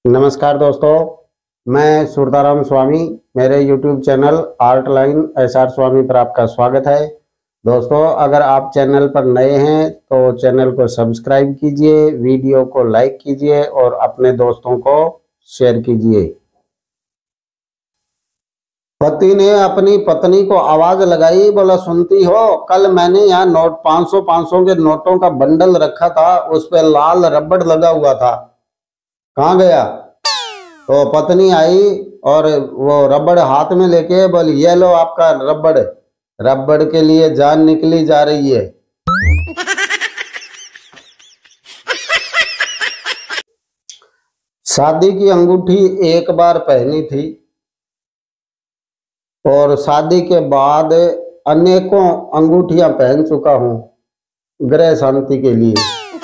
नमस्कार दोस्तों, मैं सुरताराम स्वामी। मेरे YouTube channel art line SR Swami पर आपका स्वागत है। दोस्तों, अगर आप चैनल पर नए हैं तो चैनल को सब्सक्राइब कीजिए, वीडियो को लाइक कीजिए और अपने दोस्तों को शेयर कीजिए। पति ने अपनी पत्नी को आवाज लगाई, बोला सुनती हो, कल मैंने यहाँ नोट 500 के नोटों का बंडल रखा था, उस पर लाल रबड़ लगा हुआ था, कहाँ गया? तो पत्नी आई और वो रबड़ हाथ में लेके बोली, ये लो आपका रबड़। रबड़ के लिए जान निकली जा रही है। शादी की अंगूठी एक बार पहनी थी और शादी के बाद अनेकों अंगूठियां पहन चुका हूं गृह शांति के लिए।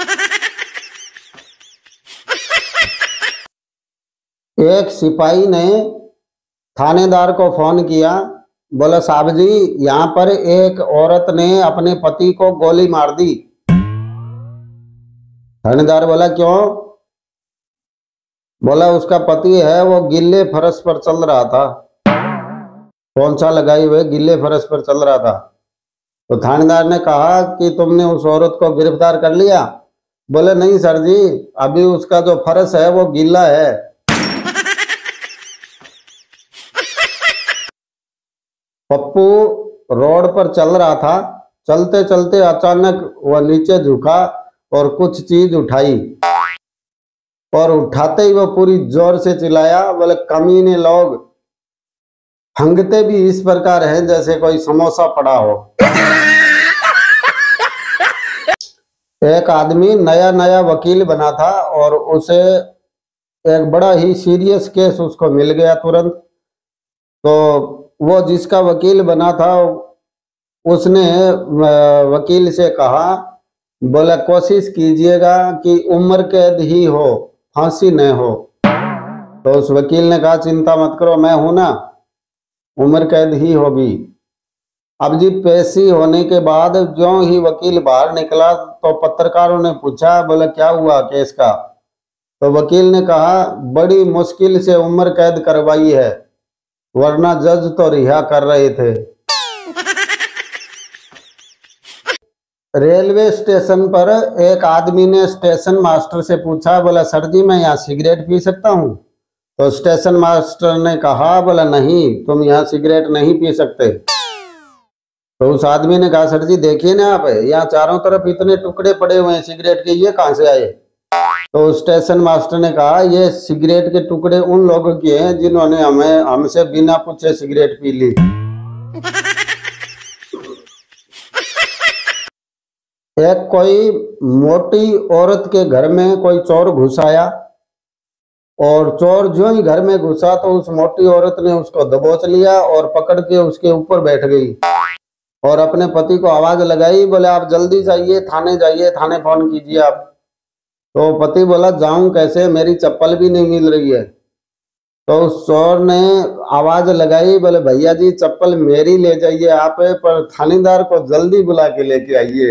एक सिपाही ने थानेदार को फोन किया, बोला साहब जी, यहाँ पर एक औरत ने अपने पति को गोली मार दी। थानेदार बोला क्यों? बोला उसका पति है, वो गिल्ले फर्श पर चल रहा था, पोंछा लगाई हुए गिल्ले फर्श पर चल रहा था। तो थानेदार ने कहा कि तुमने उस औरत को गिरफ्तार कर लिया? बोले नहीं सर जी, अभी उसका जो फर्श है वो गीला है। पप्पू रोड पर चल रहा था, चलते चलते अचानक वह नीचे झुका और कुछ चीज उठाई और उठाते ही वो पूरी जोर से चिल्लाया, बोले कमीने लोग, हंगते भी इस प्रकार हैं जैसे कोई समोसा पड़ा हो। एक आदमी नया नया वकील बना था और उसे एक बड़ा ही सीरियस केस उसको मिल गया तुरंत। तो वो जिसका वकील बना था उसने वकील से कहा, बोला कोशिश कीजिएगा कि उम्र कैद ही हो, फांसी न हो। तो उस वकील ने कहा चिंता मत करो, मैं हूं ना, उम्र कैद ही होगी। अब जी पेशी होने के बाद जो ही वकील बाहर निकला तो पत्रकारों ने पूछा, बोला क्या हुआ केस का? तो वकील ने कहा बड़ी मुश्किल से उम्र कैद करवाई है, वरना जज तो रिहा कर रहे थे। रेलवे स्टेशन पर एक आदमी ने स्टेशन मास्टर से पूछा, बोला सर जी मैं यहाँ सिगरेट पी सकता हूँ? तो स्टेशन मास्टर ने कहा, बोला नहीं, तुम यहाँ सिगरेट नहीं पी सकते। तो उस आदमी ने कहा सर जी देखिए ना, आप यहाँ चारों तरफ इतने टुकड़े पड़े हुए हैं सिगरेट के, ये कहाँ से आए? तो स्टेशन मास्टर ने कहा ये सिगरेट के टुकड़े उन लोगों के हैं जिन्होंने हमसे बिना पूछे सिगरेट पी ली। एक कोई मोटी औरत के घर में कोई चोर घुस आया और चोर जो ही घर में घुसा तो उस मोटी औरत ने उसको दबोच लिया और पकड़ के उसके ऊपर बैठ गई और अपने पति को आवाज लगाई, बोले आप जल्दी जाइए, थाने फोन कीजिए आप। तो पति बोला जाऊं कैसे, मेरी चप्पल भी नहीं मिल रही है। तो उस चोर ने आवाज लगाई, बोले भैया जी चप्पल मेरी ले जाइए आप, पर थानेदार को जल्दी बुला के लेके आइए।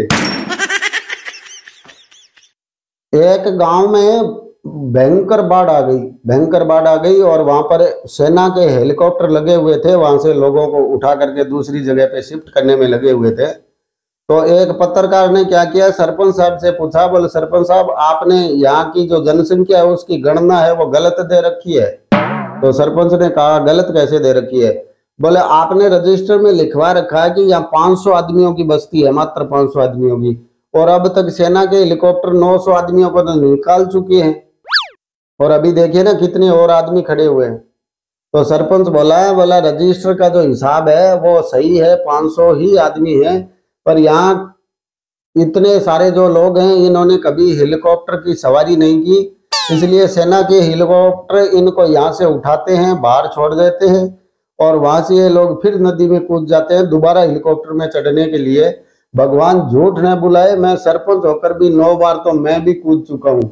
एक गांव में भयंकर बाढ़ आ गई और वहां पर सेना के हेलीकॉप्टर लगे हुए थे, वहां से लोगों को उठा करके दूसरी जगह पे शिफ्ट करने में लगे हुए थे। तो एक पत्रकार ने क्या किया, सरपंच साहब से पूछा, बोले सरपंच साहब आपने यहाँ की जो जनसंख्या है उसकी गणना है वो गलत दे रखी है। तो सरपंच ने कहा गलत कैसे दे रखी है? बोले आपने रजिस्टर में लिखवा रखा है कि यहाँ 500 आदमियों की बस्ती है, मात्र 500 आदमियों की, और अब तक सेना के हेलीकॉप्टर 900 आदमियों को तो निकाल चुके हैं और अभी देखिए ना कितने और आदमी खड़े हुए हैं। तो सरपंच बोला रजिस्टर का जो हिसाब है वो सही है, 500 ही आदमी है, पर यहाँ इतने सारे जो लोग हैं इन्होंने कभी हेलीकॉप्टर की सवारी नहीं की, इसलिए सेना के हेलीकॉप्टर इनको यहाँ से उठाते हैं, बाहर छोड़ देते हैं और वहां से ये लोग फिर नदी में कूद जाते हैं दोबारा हेलीकॉप्टर में चढ़ने के लिए। भगवान झूठ न बुलाए, मैं सरपंच होकर भी 9 बार तो मैं भी कूद चुका हूं।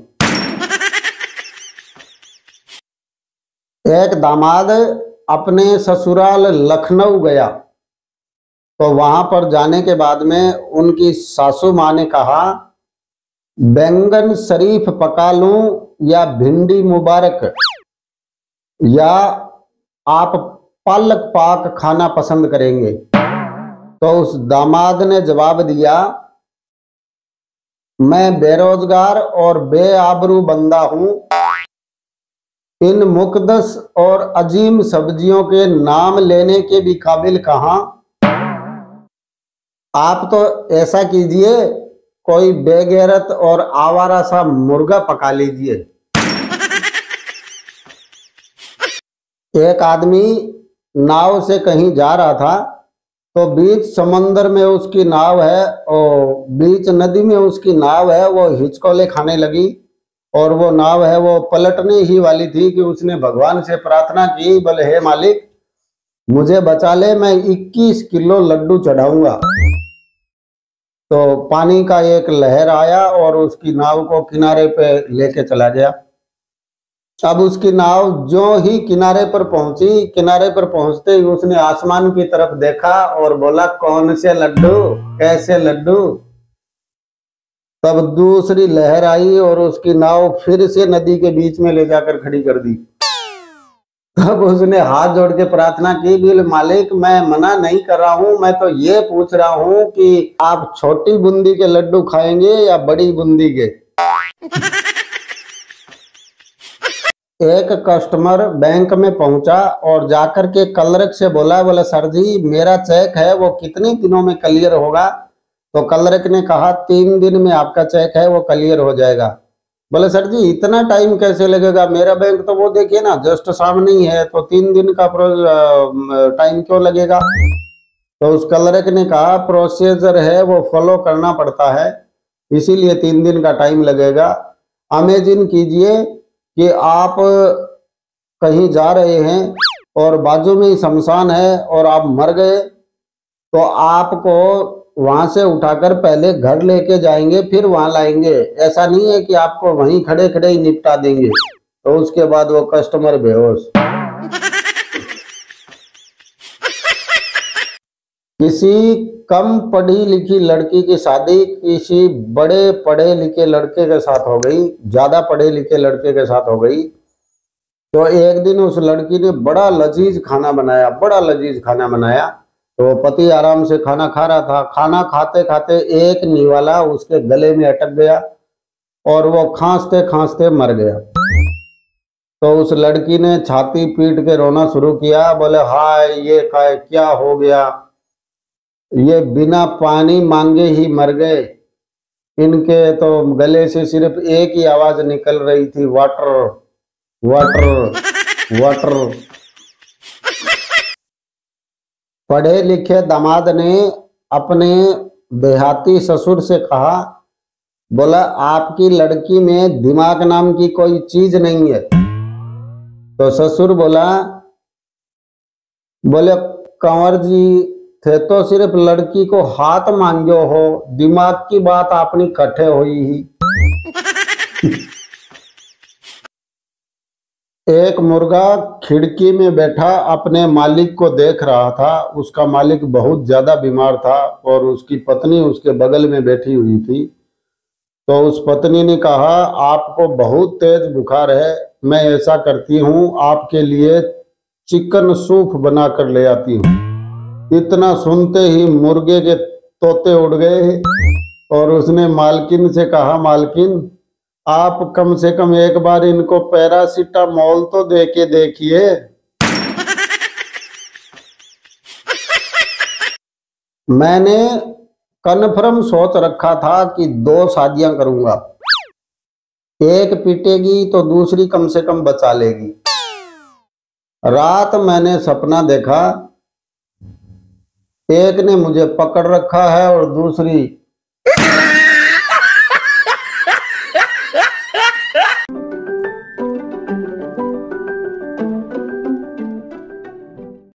एक दामाद अपने ससुराल लखनऊ गया तो वहां पर जाने के बाद में उनकी सासू माँ ने कहा बैंगन शरीफ पका लूं या भिंडी मुबारक। या आप पालक पाक खाना पसंद करेंगे? तो उस दामाद ने जवाब दिया, मैं बेरोजगार और बेआबरू बंदा हूं, इन मुकद्दस और अजीम सब्जियों के नाम लेने के भी काबिल कहां। आप तो ऐसा कीजिए, कोई बेगैरत और आवारा सा मुर्गा पका लीजिए। एक आदमी नाव से कहीं जा रहा था, तो बीच समंदर में उसकी नाव है और बीच नदी में उसकी नाव है, वो हिचकोले खाने लगी और वो नाव है वो पलटने ही वाली थी कि उसने भगवान से प्रार्थना की, बोले हे मालिक मुझे बचा ले, मैं 21 किलो लड्डू चढ़ाऊंगा। तो पानी का एक लहर आया और उसकी नाव को किनारे पे लेके चला गया। अब उसकी नाव जो ही किनारे पर पहुंची, किनारे पर पहुंचते ही उसने आसमान की तरफ देखा और बोला, कौन से लड्डू, कैसे लड्डू। तब दूसरी लहर आई और उसकी नाव फिर से नदी के बीच में ले जाकर खड़ी कर दी। तब उसने हाथ जोड़ के प्रार्थना की, बिल मालिक मैं मना नहीं कर रहा हूं, मैं तो ये पूछ रहा हूं कि आप छोटी बूंदी के लड्डू खाएंगे या बड़ी बूंदी के। एक कस्टमर बैंक में पहुंचा और जाकर के क्लर्क से बोला सर जी मेरा चेक है वो कितने दिनों में क्लियर होगा? तो क्लर्क ने कहा 3 दिन में आपका चेक है वो क्लियर हो जाएगा। बोले सर जी इतना टाइम कैसे लगेगा, मेरा बैंक तो वो देखिए ना जस्ट सामने ही है, तो 3 दिन का टाइम क्यों लगेगा? तो उस क्लर्क ने कहा प्रोसीजर है वो फॉलो करना पड़ता है, इसीलिए 3 दिन का टाइम लगेगा। इमेजिन कीजिए कि आप कहीं जा रहे हैं और बाजू में ही शमशान है और आप मर गए, तो आपको वहां से उठाकर पहले घर लेके जाएंगे फिर वहां लाएंगे, ऐसा नहीं है कि आपको वहीं खड़े खड़े ही निपटा देंगे। तो उसके बाद वो कस्टमर बेहोश। किसी कम पढ़ी लिखी लड़की की शादी किसी बड़े पढ़े लिखे लड़के के साथ हो गई, ज्यादा पढ़े लिखे लड़के के साथ हो गई। तो एक दिन उस लड़की ने बड़ा लजीज खाना बनाया, बड़ा लजीज खाना बनाया। तो पति आराम से खाना खा रहा था, खाना खाते खाते एक निवाला उसके गले में अटक गया और वो खांसते खांसते मर गया। तो उस लड़की ने छाती पीट के रोना शुरू किया, बोले हाय ये क्या हो गया, ये बिना पानी मांगे ही मर गए, इनके तो गले से सिर्फ एक ही आवाज निकल रही थी, वाटर वाटर वाटर। पढ़े लिखे दामाद ने अपने देहाती ससुर से कहा, बोला आपकी लड़की में दिमाग नाम की कोई चीज नहीं है। तो ससुर बोले कंवर जी थे तो सिर्फ लड़की को हाथ मांगो हो, दिमाग की बात अपनी कट्ठे हुई ही। एक मुर्गा खिड़की में बैठा अपने मालिक को देख रहा था। उसका मालिक बहुत ज्यादा बीमार था और उसकी पत्नी उसके बगल में बैठी हुई थी। तो उस पत्नी ने कहा, आपको बहुत तेज बुखार है, मैं ऐसा करती हूँ आपके लिए चिकन सूप बना कर ले आती हूँ। इतना सुनते ही मुर्गे के तोते उड़ गए और उसने मालकिन से कहा, मालकिन आप कम से कम एक बार इनको पैरासीटामोल तो दे के देखिए। मैंने कन्फर्म सोच रखा था कि 2 शादियां करूंगा, एक पिटेगी तो दूसरी कम से कम बचा लेगी। रात मैंने सपना देखा, एक ने मुझे पकड़ रखा है और दूसरी